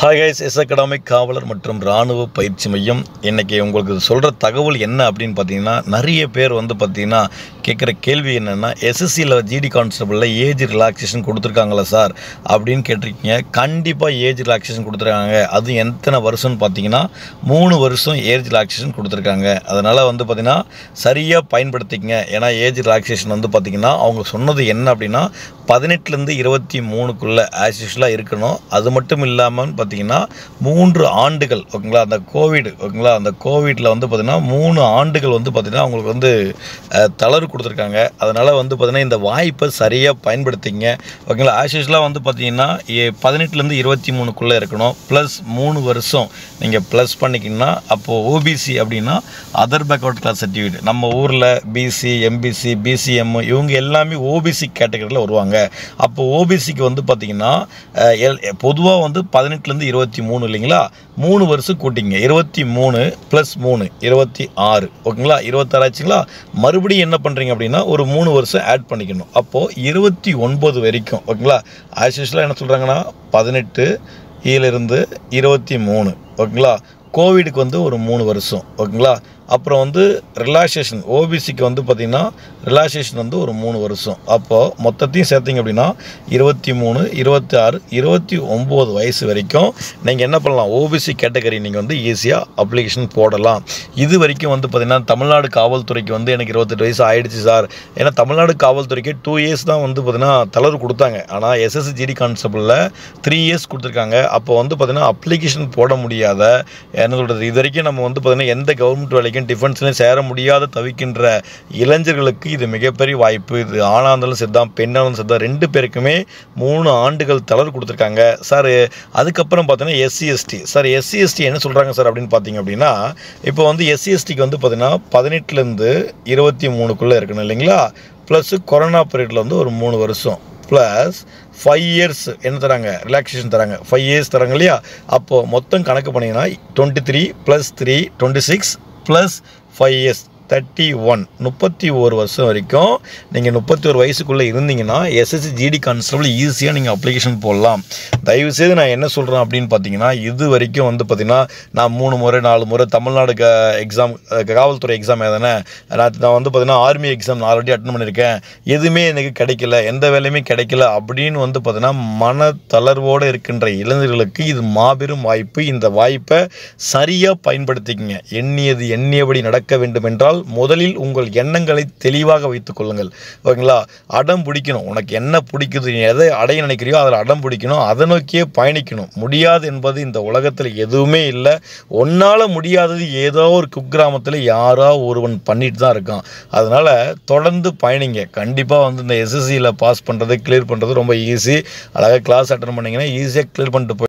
Hi guys, S academic காவலர் மற்றும் இராணுவ பயிற்சி மையம். இன்றைக்கி உங்களுக்கு சொல்கிற தகவல் என்ன அப்படின்னு பார்த்தீங்கன்னா, நிறைய பேர் பார்த்தீங்கன்னா கேட்குற கேள்வி என்னென்னா, எஸ்எஸ்சியில் ஜிடி கான்ஸ்டபிளில் ஏஜ் ரிலாக்ஸேஷன் கொடுத்துருக்காங்களா சார் அப்படின்னு கேட்டிருக்கீங்க. கண்டிப்பாக ஏஜ் ரிலாக்ஸேஷன் கொடுத்துருக்காங்க. அது எத்தனை வருஷம்னு பார்த்தீங்கன்னா 3 வருஷம் ஏஜ் ரிலாக்ஸேஷன் கொடுத்துருக்காங்க. அதனால் பார்த்தீங்கன்னா சரியாக பயன்படுத்திக்கங்க. ஏன்னா ஏஜ் ரிலாக்ஸேஷன் பார்த்திங்கன்னா அவங்க சொன்னது என்ன அப்படின்னா 18லேருந்து 23க்குள்ளே ஆஸ் யூஷுவலாக இருக்கணும். அது மட்டும் இல்லாமல் பார்த்தீங்கன்னா 3 ஆண்டுகள் ஓகேங்களா, அந்த கோவிட் ஓகேங்களா, அந்த கோவிட்டில் பார்த்தீங்கன்னா 3 ஆண்டுகள் பார்த்தீங்கன்னா அவங்களுக்கு தளர்வு கொடுத்துருக்காங்க. அதனால் பார்த்தீங்கன்னா இந்த வாய்ப்பை சரியாக பயன்படுத்திங்க ஓகேங்களா. ஆஸ் யூஷுவலாக பார்த்தீங்கன்னா 18லேருந்து 23க்குள்ளே இருக்கணும். ப்ளஸ் 3 வருஷம் நீங்கள் ப்ளஸ் பண்ணிக்கிங்கன்னா அப்போது ஓபிசி அப்படின்னா அதர் பேக்வர்ட் கிளாஸ் சர்டிஃபிகேட். நம்ம ஊரில் பிசி, எம்பிசி, பிசிஎம் இவங்க எல்லாமே ஓபிசி கேட்டகரியில் வருவாங்க. அப்போ ஓபிசிக்கு பார்த்தீங்கன்னா பொதுவாக 18லேருந்து 23 இல்லைங்களா, 3 வருஷம் கூட்டிங்க. 23 + 3 26 ஓகேங்களா, 26 ஆச்சுங்களா. மறுபடியும் என்ன பண்ணுறீங்க அப்படின்னா ஒரு 3 வருஷம் ஆட் பண்ணிக்கணும். அப்போது 29 வரைக்கும் ஓகேங்களா. ஆஸ் யூஷுவலாக என்ன சொல்கிறாங்கன்னா 18 இருந்து 23 ஓகேங்களா. கோவிடுக்கு ஒரு 3 வருஷம் ஓகேங்களா. அப்புறம் ரிலாக்ஸேஷன் ஓபிசிக்கு பார்த்திங்கன்னா ரிலாக்ஸேஷன் ஒரு 3 வருஷம். அப்போது மொத்தத்தையும் சேர்த்திங்க அப்படின்னா 23, 26, 29 வயசு வரைக்கும் நீங்கள் என்ன பண்ணலாம், ஓபிசி கேட்டகரி நீங்கள் ஈஸியாக அப்ளிகேஷன் போடலாம். இது வரைக்கும் பார்த்திங்கன்னா தமிழ்நாடு காவல்துறைக்கு எனக்கு 28 வயசு ஆகிடுச்சு சார். ஏன்னா தமிழ்நாடு காவல்துறைக்கு 2 இயர்ஸ் தான் பார்த்திங்கன்னா தளர்வு கொடுத்தாங்க. ஆனால் எஸ்எஸ்சி ஜிடி கான்ஸ்டபிளில் 3 இயர்ஸ் கொடுத்துருக்காங்க. அப்போ பார்த்திங்கன்னா அப்ளிகேஷன் போட முடியாத என்ன சொல்கிறது, இது வரைக்கும் நம்ம பார்த்திங்கன்னா எந்த கவர்மெண்ட் வேலைக்கு டிஃபென்ஸ்லேயும் சேர முடியாத தவிக்கின்ற இளைஞர்களுக்கு இது மிகப்பெரிய வாய்ப்பு. இது ஆணாக இருந்தாலும் சரிதான், பெண்ணாக இருந்தாலும் சரிதான், 2 பேருக்குமே 3 ஆண்டுகள் தளர்வு கொடுத்துருக்காங்க சார். அதுக்கப்புறம் பார்த்தீங்கன்னா எஸ்சி சார், எஸ்சி என்ன சொல்கிறாங்க சார் அப்படின்னு பார்த்தீங்க அப்படின்னா, இப்போ எஸ்சி பார்த்தீங்கன்னா 18லேருந்து 23க்குள்ளே இருக்கணும் இல்லைங்களா. ப்ளஸ் கொரோனா பீரியடில் ஒரு 3 வருஷம் ப்ளஸ் 5 இயர்ஸ் என்ன தராங்க, ரிலாக்ஸேஷன் தராங்க. 5 இயர்ஸ் தராங்க இல்லையா. அப்போது மொத்தம் கணக்கு பண்ணிங்கன்னா 23 + 3 26 + 5 இயர்ஸ் 31 31 வருஷம் வரைக்கும் நீங்கள் 31 வயசுக்குள்ளே இருந்தீங்கன்னா எஸ்எஸ்சி ஜிடி கான்ஸ்டபிள் ஈஸியாக நீங்கள் அப்ளிகேஷன் போடலாம். தயவுசெய்து நான் என்ன சொல்கிறேன் அப்படின்னு பார்த்தீங்கன்னா, இது வரைக்கும் பார்த்தீங்கன்னா நான் 3 முறை 4 முறை தமிழ்நாடு எக்ஸாம் காவல்துறை எக்ஸாம் எழுதினே. நான் பார்த்தீங்கன்னா ஆர்மி எக்ஸாம் நான் ஆல்ரெடி அட்டன் பண்ணியிருக்கேன். எதுவுமே எனக்கு கிடைக்கல, எந்த வேலையுமே கிடைக்கல அப்படின்னு பார்த்தீங்கன்னா மன தளர்வோடு இருக்கின்ற இளைஞர்களுக்கு இது மாபெரும் வாய்ப்பு. இந்த வாய்ப்பை சரியாக பயன்படுத்திக்கங்க. எண்ணியது எண்ணியபடி நடக்க வேண்டும் என்றால் முதலில் உங்கள் எண்ணங்களை தெளிவாக வைத்துக் கொள்ளுங்கள் ஓகேங்களா. அடம் பிடிக்கணும். உனக்கு என்ன பிடிக்குது, நீ எதை அடைய நினைக்கிறியோ அதில் அடம் பிடிக்கணும். அதை நோக்கியே பயணிக்கணும். முடியாது என்பது இந்த உலகத்தில் எதுவுமே இல்லை. ஒன்னால் முடியாதது ஏதோ ஒரு குக்கிராமத்தில் யாரோ ஒருவன் பண்ணிட்டு தான் இருக்கான். அதனால் தொடர்ந்து பயணிங்க. கண்டிப்பாக இந்த எஸ்எஸ்சியில் பாஸ் பண்ணுறது, கிளியர் பண்ணுறது ரொம்ப ஈஸி. அழகாக கிளாஸ் அட்டன் பண்ணிங்கன்னா ஈஸியாக கிளியர் பண்ணிட்டு